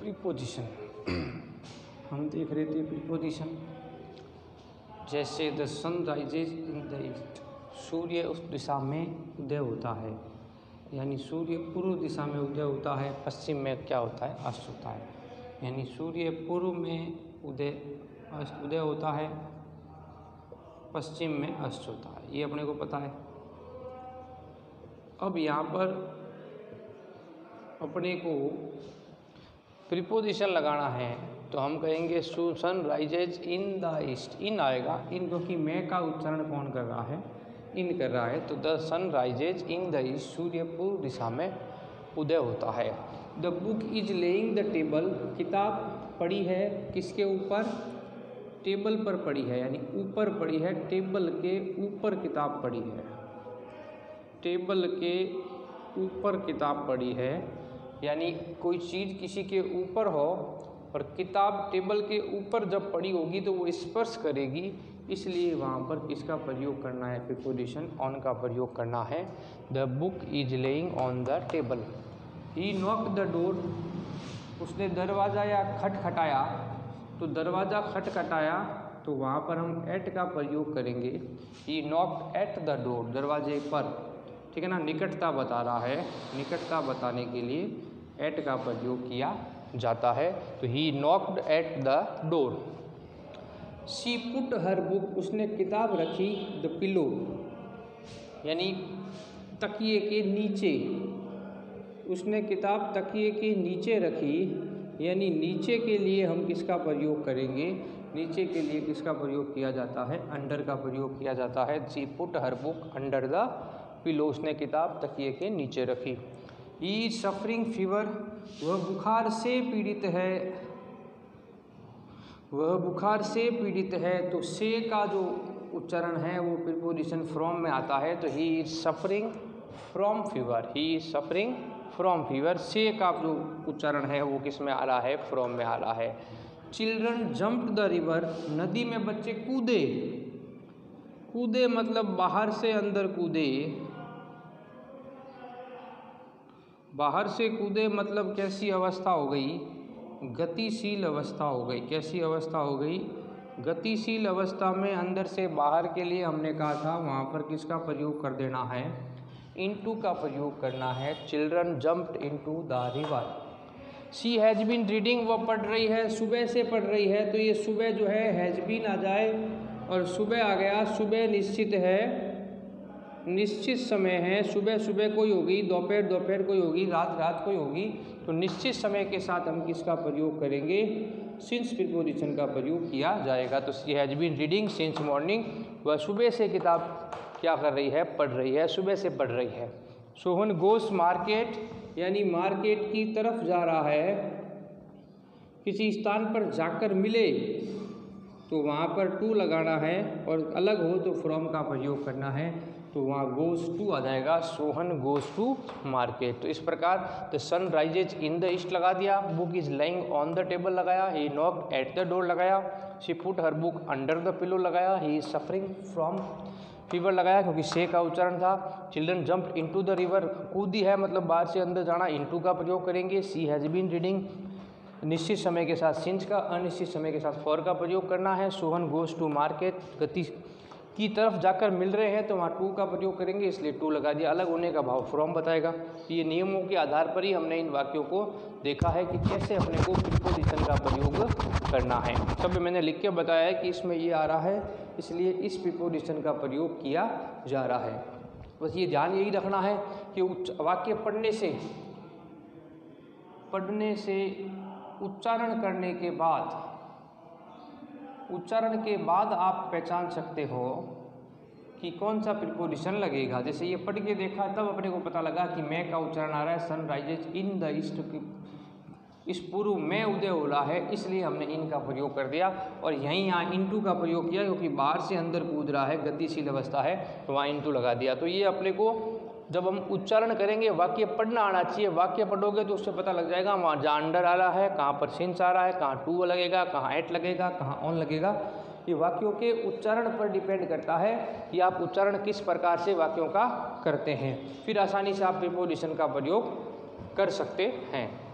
Preposition हम देख रहे थे। प्रीपोजिशन जैसे the sun rises in the east, सूर्य उस दिशा में उदय होता है, यानी सूर्य पूर्व दिशा में उदय होता है, पश्चिम में क्या होता है, अस्त होता है। यानी सूर्य पूर्व में उदय होता है, पश्चिम में अस्त होता है, ये अपने को पता है। अब यहाँ पर अपने को प्रीपोजिशन लगाना है तो हम कहेंगे sun rises in the east. In आएगा, इन क्योंकि मैं का उच्चारण कौन कर रहा है, इन कर रहा है, तो the sun rises in the east, सूर्य पूर्व दिशा में उदय होता है। The book is laying the table, किताब पड़ी है किसके ऊपर, टेबल पर पड़ी है, यानी ऊपर पड़ी है, टेबल के ऊपर किताब पड़ी है, टेबल के ऊपर किताब पड़ी है। यानी कोई चीज़ किसी के ऊपर हो और किताब टेबल के ऊपर जब पड़ी होगी तो वो स्पर्श करेगी, इसलिए वहाँ पर किसका प्रयोग करना है, प्रीपोजिशन ऑन का प्रयोग करना है। The book is laying on the table. He knocked the door, उसने दरवाज़ा या खटखटाया, तो दरवाज़ा खटखटाया तो वहाँ पर हम एट का प्रयोग करेंगे। He knocked at the door, दरवाजे पर, ठीक है ना, निकटता बता रहा है, निकटता बताने के लिए एट का प्रयोग किया जाता है। तो he knocked at the door. She put her book, उसने किताब रखी, द पिलो, यानी तकिए के नीचे, उसने किताब तकिए के नीचे रखी, यानी नीचे के लिए हम किसका प्रयोग करेंगे, नीचे के लिए किसका प्रयोग किया जाता है, अंडर का प्रयोग किया जाता है। She put her book under the pillow, उसने किताब तकिए के नीचे रखी। ही सफरिंग फीवर, वह बुखार से पीड़ित है, वह बुखार से पीड़ित है, तो से का जो उच्चारण है वो प्रीपोजिशन फ्रॉम में आता है, तो he is suffering from fever, he is suffering from fever. से का जो उच्चारण है वो किस में आ रहा है, फ्रॉम में आ रहा है। चिल्ड्रन जम्प्ड द रिवर, नदी में बच्चे कूदे, कूदे मतलब बाहर से अंदर कूदे, बाहर से कूदे मतलब कैसी अवस्था हो गई, गतिशील अवस्था हो गई। कैसी अवस्था हो गई, गतिशील अवस्था में अंदर से बाहर के लिए हमने कहा था वहाँ पर किसका प्रयोग कर देना है, इनटू का प्रयोग करना है। Children jumped into the river. She has been reading, वह पढ़ रही है, सुबह से पढ़ रही है, तो ये सुबह जो है हैज़ बीन आ जाए और सुबह आ गया। सुबह निश्चित है, निश्चित समय है, सुबह सुबह कोई होगी, दोपहर दोपहर कोई होगी, रात रात कोई होगी, तो निश्चित समय के साथ हम किसका प्रयोग करेंगे, सिंस प्रीपोजिशन का प्रयोग किया जाएगा। तो she has been reading since morning, वह सुबह से किताब क्या कर रही है, पढ़ रही है, सुबह से पढ़ रही है। सोहन गोस मार्केट, यानी मार्केट की तरफ जा रहा है, किसी स्थान पर जाकर मिले तो वहाँ पर टू लगाना है, और अलग हो तो फ्रॉम का प्रयोग करना है, तो वहाँ गोस टू आ जाएगा। Sohan goes to market. तो इस प्रकार the sun rises in the east लगा दिया, book is lying on the table लगाया, he knocked at the door लगाया, she put her book under the pillow लगाया, he is suffering from fever लगाया क्योंकि से का उच्चारण था। Children jump into the river, कूदी है मतलब बाहर से अंदर जाना, इनटू का प्रयोग करेंगे। शी हैज़ बीन रीडिंग, निश्चित समय के साथ सिंस का, अनिश्चित समय के साथ फॉर का प्रयोग करना है। सोहन गोस टू मार्केट, गति की तरफ जाकर मिल रहे हैं तो वहाँ टू का प्रयोग करेंगे, इसलिए टू लगा दिया। अलग होने का भाव फ्रॉम बताएगा। ये नियमों के आधार पर ही हमने इन वाक्यों को देखा है कि कैसे अपने को प्रीपोजिशन का प्रयोग करना है। सब मैंने लिख के बताया है कि इसमें ये आ रहा है, इसलिए इस प्रीपोजिशन का प्रयोग किया जा रहा है। बस ये ध्यान यही रखना है कि वाक्य पढ़ने से उच्चारण करने के बाद, उच्चारण के बाद आप पहचान सकते हो कि कौन सा प्रीपोजिशन लगेगा। जैसे ये पढ़ के देखा तब अपने को पता लगा कि मैं का उच्चारण आ रहा है, sun rises in the east, इस पूर्व में उदय हो रहा है, इसलिए हमने इन का प्रयोग कर दिया। और यहीं यहाँ इनटू का प्रयोग किया क्योंकि बाहर से अंदर कूद रहा है, गतिशील अवस्था है, तो वहाँ इनटू लगा दिया। तो ये अपने को जब हम उच्चारण करेंगे, वाक्य पढ़ना आना चाहिए। वाक्य पढ़ोगे तो उससे पता लग जाएगा वहाँ जहाँ अंडर आ रहा है, कहाँ पर सिंस आ रहा है, कहाँ टू लगेगा, कहाँ एट लगेगा, कहाँ ऑन लगेगा। ये वाक्यों के उच्चारण पर डिपेंड करता है कि आप उच्चारण किस प्रकार से वाक्यों का करते हैं, फिर आसानी से आप प्रीपोजिशन का प्रयोग कर सकते हैं।